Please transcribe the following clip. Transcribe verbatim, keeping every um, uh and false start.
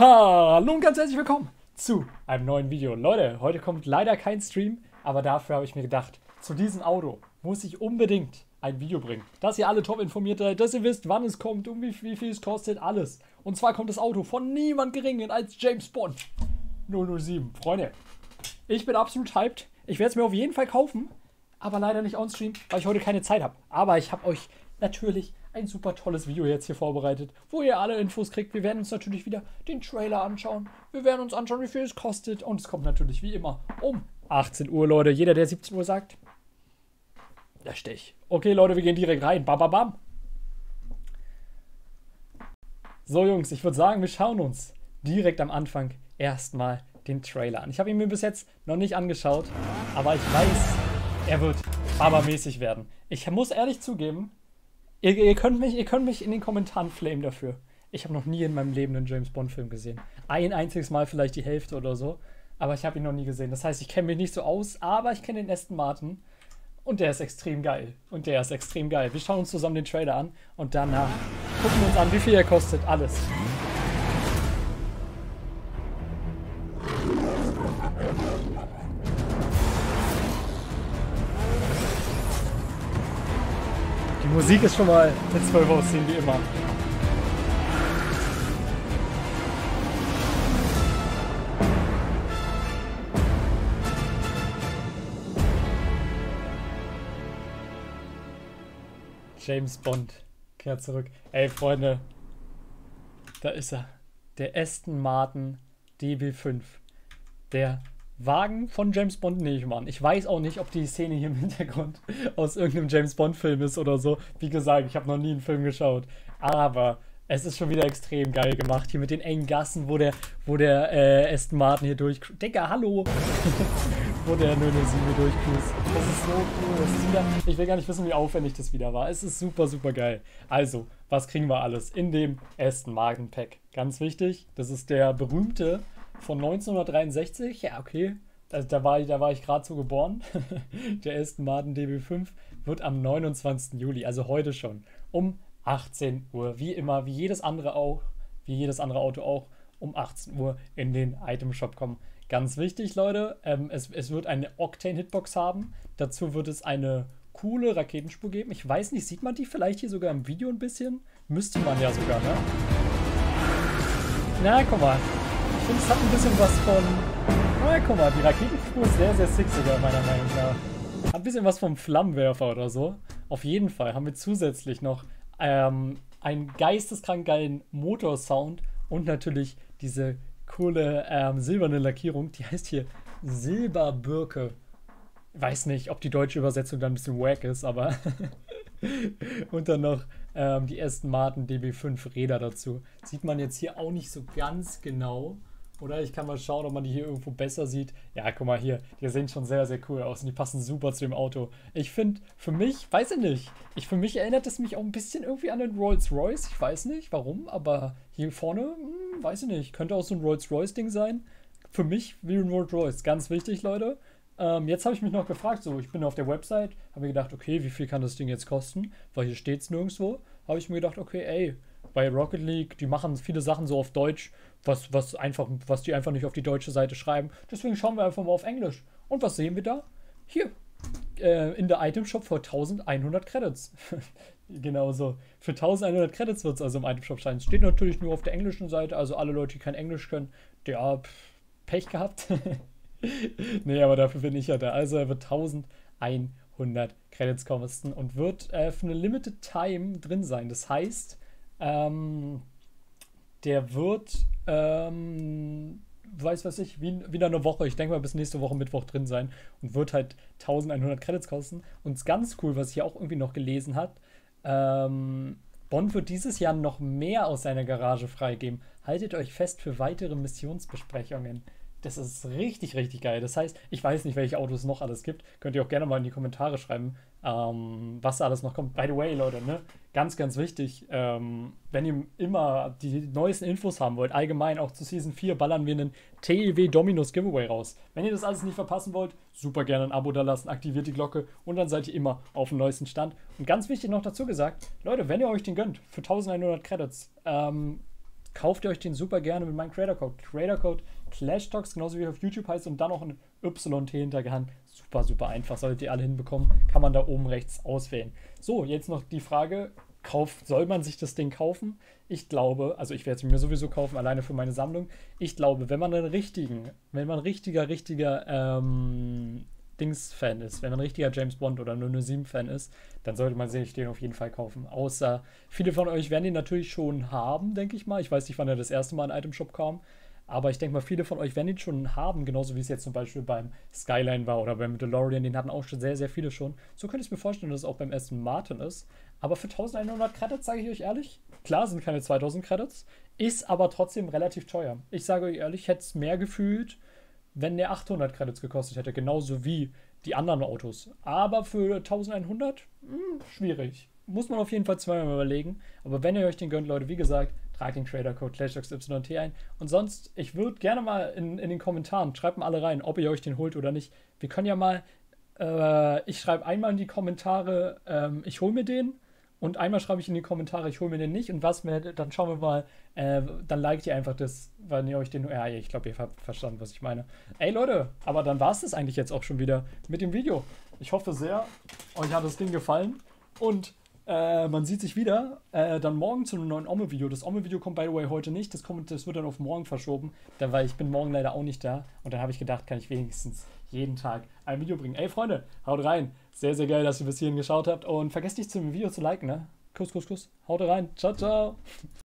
Hallo und ganz herzlich willkommen zu einem neuen Video. Leute, heute kommt leider kein Stream, aber dafür habe ich mir gedacht, zu diesem Auto muss ich unbedingt ein Video bringen, dass ihr alle top informiert seid, dass ihr wisst, wann es kommt und wie, wie viel es kostet, alles. Und zwar kommt das Auto von niemand Geringeren als James Bond null null sieben. Freunde, ich bin absolut hyped. Ich werde es mir auf jeden Fall kaufen, aber leider nicht on Stream, weil ich heute keine Zeit habe. Aber ich habe euch natürlich ein super tolles Video jetzt hier vorbereitet, wo ihr alle Infos kriegt. Wir werden uns natürlich wieder den Trailer anschauen. Wir werden uns anschauen, wie viel es kostet. Und es kommt natürlich wie immer um achtzehn Uhr, Leute. Jeder, der siebzehn Uhr sagt, da stehe ich. Okay, Leute, wir gehen direkt rein. Bam, bam, bam. So, Jungs, ich würde sagen, wir schauen uns direkt am Anfang erstmal den Trailer an. Ich habe ihn mir bis jetzt noch nicht angeschaut, aber ich weiß, er wird babamäßig werden. Ich muss ehrlich zugeben, Ihr, ihr, könnt mich, ihr könnt mich in den Kommentaren flamen dafür. Ich habe noch nie in meinem Leben einen James-Bond-Film gesehen. Ein einziges Mal vielleicht die Hälfte oder so. Aber ich habe ihn noch nie gesehen. Das heißt, ich kenne mich nicht so aus, aber ich kenne den Aston Martin. Und der ist extrem geil. Und der ist extrem geil. Wir schauen uns zusammen den Trailer an. Und danach gucken wir uns an, wie viel er kostet. Alles. Die Musik ist schon mal mit zwölf ausziehen, wie immer. James Bond kehrt zurück. Ey, Freunde, da ist er. Der Aston Martin D B fünf. Der Wagen von James Bond nehme ich mal an. Ich weiß auch nicht, ob die Szene hier im Hintergrund aus irgendeinem James Bond Film ist oder so. Wie gesagt, ich habe noch nie einen Film geschaut. Aber es ist schon wieder extrem geil gemacht. Hier mit den engen Gassen, wo der, wo der äh, Aston Martin hier durch... Digga, hallo! Wo der null null sieben hier durchcruist. Das ist so cool. Das ist wieder, ich will gar nicht wissen, wie aufwendig das wieder war. Es ist super, super geil. Also, was kriegen wir alles in dem Aston Martin Pack? Ganz wichtig, das ist der berühmte von neunzehnhundertdreiundsechzig, ja okay, also da war ich, da war ich gerade so geboren. Der Aston Martin D B fünf wird am neunundzwanzigsten Juli, also heute schon, um achtzehn Uhr, wie immer, wie jedes andere auch, wie jedes andere Auto auch, um achtzehn Uhr in den Item Shop kommen. Ganz wichtig, Leute, ähm, es, es wird eine Octane Hitbox haben, dazu wird es eine coole Raketenspur geben. Ich weiß nicht, sieht man die vielleicht hier sogar im Video ein bisschen? Müsste man ja sogar, ne? Na, guck mal. Ich finde, es hat ein bisschen was von... Na, guck mal, die Raketenspur ist sehr, sehr sick sogar, meiner Meinung nach. Hat ein bisschen was vom Flammenwerfer oder so. Auf jeden Fall haben wir zusätzlich noch ähm, einen geisteskrank geilen Motorsound und natürlich diese coole ähm, silberne Lackierung. Die heißt hier Silberbirke. Weiß nicht, ob die deutsche Übersetzung dann ein bisschen wack ist, aber... Und dann noch ähm, die Aston Martin D B fünf Räder dazu. Sieht man jetzt hier auch nicht so ganz genau. Oder ich kann mal schauen, ob man die hier irgendwo besser sieht. Ja, guck mal hier. Die sehen schon sehr, sehr cool aus und die passen super zu dem Auto. Ich finde, für mich, weiß ich nicht. Ich, für mich erinnert es mich auch ein bisschen irgendwie an den Rolls-Royce. Ich weiß nicht, warum, aber hier vorne, hm, weiß ich nicht. Könnte auch so ein Rolls-Royce-Ding sein. Für mich wie ein Rolls-Royce. Ganz wichtig, Leute. Ähm, jetzt habe ich mich noch gefragt, so, ich bin auf der Website, habe mir gedacht, okay, wie viel kann das Ding jetzt kosten? Weil hier steht es nirgendwo. Habe ich mir gedacht, okay, ey, bei Rocket League, die machen viele Sachen so auf Deutsch, was, was, einfach, was die einfach nicht auf die deutsche Seite schreiben. Deswegen schauen wir einfach mal auf Englisch. Und was sehen wir da? Hier, äh, in der Item Shop für eintausendeinhundert Credits. Genau so. Für eintausendeinhundert Credits wird es also im Item Shop sein. Steht natürlich nur auf der englischen Seite, also alle Leute, die kein Englisch können, der pff, Pech gehabt. Nee, aber dafür bin ich ja da. Also er wird eintausendeinhundert Credits kosten und wird äh, für eine Limited Time drin sein. Das heißt, ähm, der wird, ähm, weiß was ich, wie, wieder eine Woche, ich denke mal bis nächste Woche Mittwoch drin sein und wird halt eintausendeinhundert Credits kosten. Und es ist ganz cool, was ich auch irgendwie noch gelesen habe, ähm, Bond wird dieses Jahr noch mehr aus seiner Garage freigeben. Haltet euch fest für weitere Missionsbesprechungen. Das ist richtig, richtig geil. Das heißt, ich weiß nicht, welche Autos noch alles gibt. Könnt ihr auch gerne mal in die Kommentare schreiben, ähm, was da alles noch kommt. By the way, Leute, ne? Ganz, ganz wichtig, ähm, wenn ihr immer die neuesten Infos haben wollt, allgemein auch zu Season vier, ballern wir einen T E W Dominos Giveaway raus. Wenn ihr das alles nicht verpassen wollt, super gerne ein Abo da lassen, aktiviert die Glocke und dann seid ihr immer auf dem neuesten Stand. Und ganz wichtig noch dazu gesagt, Leute, wenn ihr euch den gönnt, für eintausendeinhundert Credits, ähm, kauft ihr euch den super gerne mit meinem Creator-Code. Creator-Code ClashTalks, genauso wie auf YouTube heißt und dann noch ein Y T hintergehangen. Super, super einfach. Solltet ihr alle hinbekommen, kann man da oben rechts auswählen. So, jetzt noch die Frage, kauft, soll man sich das Ding kaufen? Ich glaube, also ich werde es mir sowieso kaufen, alleine für meine Sammlung. Ich glaube, wenn man einen richtigen, wenn man ein richtiger, richtiger ähm, Dings-Fan ist, wenn man ein richtiger James Bond oder null null sieben-Fan ist, dann sollte man sich den auf jeden Fall kaufen. Außer, viele von euch werden den natürlich schon haben, denke ich mal. Ich weiß nicht, wann er das erste Mal in Item Shop kam. Aber ich denke mal, viele von euch werden ihn schon haben, genauso wie es jetzt zum Beispiel beim Skyline war oder beim DeLorean. Den hatten auch schon sehr, sehr viele schon. So könnte ich mir vorstellen, dass es auch beim Aston Martin ist. Aber für eintausendeinhundert Credits, sage ich euch ehrlich, klar sind keine zweitausend Credits, ist aber trotzdem relativ teuer. Ich sage euch ehrlich, hätte es mehr gefühlt, wenn der achthundert Credits gekostet hätte, genauso wie die anderen Autos. Aber für eintausendeinhundert, mh, schwierig. Muss man auf jeden Fall zweimal überlegen. Aber wenn ihr euch den gönnt, Leute, wie gesagt, tragt den Trader-Code ClashTalksYT ein. Und sonst, ich würde gerne mal in, in den Kommentaren, schreibt mal alle rein, ob ihr euch den holt oder nicht. Wir können ja mal, äh, ich schreibe einmal in die Kommentare, ähm, ich hole mir den. Und einmal schreibe ich in die Kommentare, ich hole mir den nicht. Und was mir, dann schauen wir mal, äh, dann liked ihr einfach das, wenn ihr euch den, ja, ich glaube, ihr habt verstanden, was ich meine. Ey Leute, aber dann war es das eigentlich jetzt auch schon wieder mit dem Video. Ich hoffe sehr, euch hat das Ding gefallen. Und Äh, man sieht sich wieder, äh, dann morgen zu einem neuen Omme-Video. Das Omme-Video kommt, by the way, heute nicht. Das, kommt, das wird dann auf morgen verschoben, da, weil ich bin morgen leider auch nicht da. Und dann habe ich gedacht, kann ich wenigstens jeden Tag ein Video bringen. Ey, Freunde, haut rein. Sehr, sehr geil, dass ihr bis hierhin geschaut habt. Und vergesst nicht, zum Video zu liken, ne? Kuss, Kuss, Kuss. Haut rein. Ciao, ciao.